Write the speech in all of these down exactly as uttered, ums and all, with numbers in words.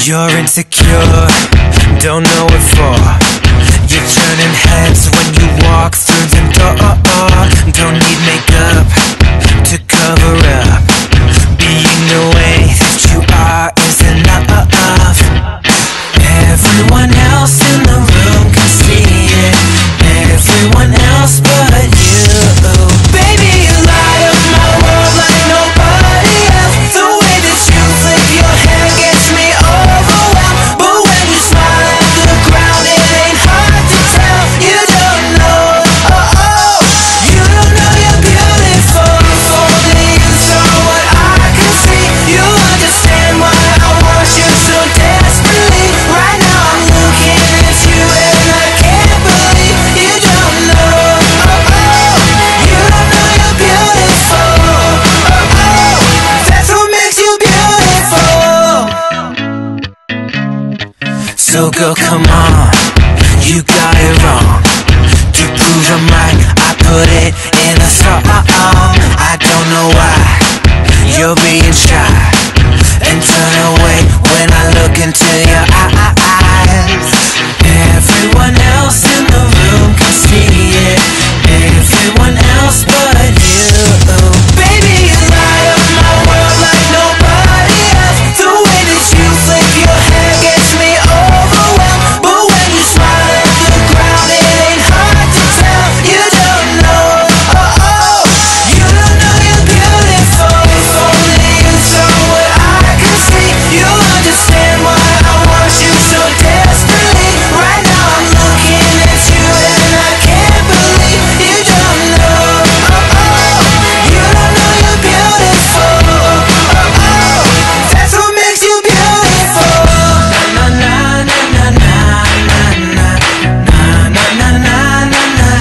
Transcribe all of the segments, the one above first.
You're insecure, don't know what for. You're turning heads when you walk through the door. Don't need makeup to cover up. Being the way that you are is enough. Everyone else in the room can see it. Everyone else but you. Baby, you light up my world like nobody else. The way that you flip your hair gets me overwhelmed. But when you smile at the ground, it ain't hard to tell. You don't know, oh oh. You don't know you're beautiful. If only you saw what I can see, you understand why I want you so desperately. Right now I'm looking at you and I can't believe you don't know, oh oh. You don't know you're beautiful, oh oh. That's what makes you beautiful. So girl, come on, you got it wrong. To prove I'm right, I put it in a song. I don't know why you're being shy and turn away when I look into your eyes. Everyone else in the room can see it. Everyone else but you. Baby, you light up my world like nobody else. The way that you flip your hair gets me overwhelmed. But when you smile at the ground, it ain't hard to tell. You don't know, oh oh. You don't know you're beautiful. If only you saw what I can see, you understand why I want you so desperately. Right now I'm looking at you and I can't believe you don't know, oh oh. You don't know you're beautiful, oh oh. That's what makes you beautiful. Na na na na na na na na na na na na na.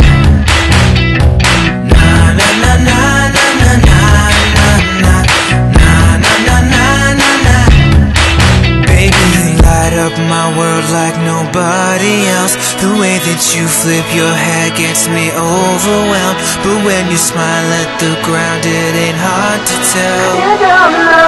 Na na na na na na na na na na na na na. Baby, you light up my world like nobody else. The way that you flip your hair gets me overwhelmed. But when you smile at the ground, it ain't hard to tell. You don't know.